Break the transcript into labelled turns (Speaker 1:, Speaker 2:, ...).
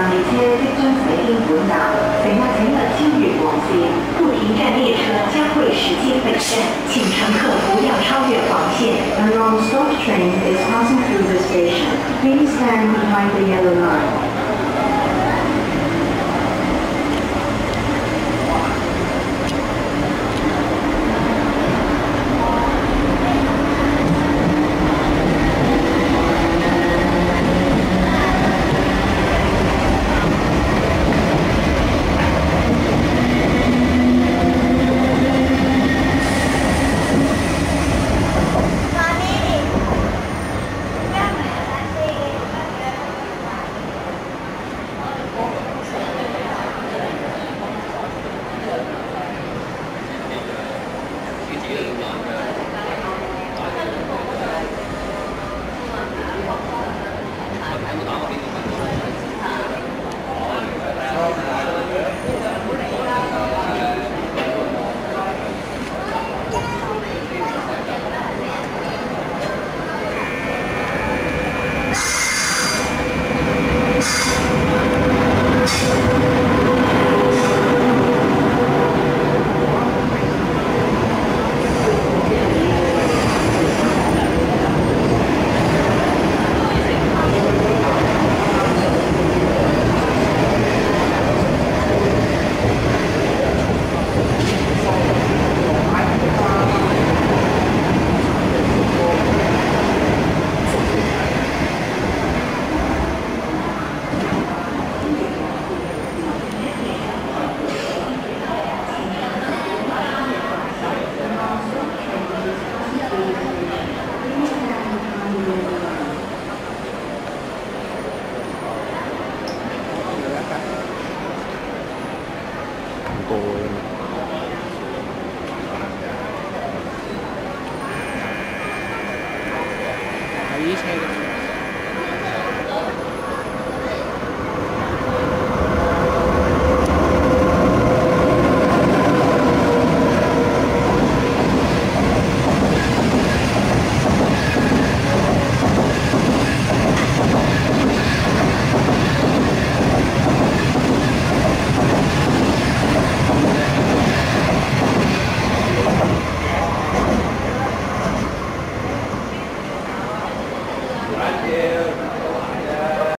Speaker 1: 列車即將駛經本站，乘客請勿超越黃線。不停站列車將會駛經本站，請乘客不要超越黃線。A non-stop train is passing through the station. Please stand behind the yellow line.
Speaker 2: Ahí se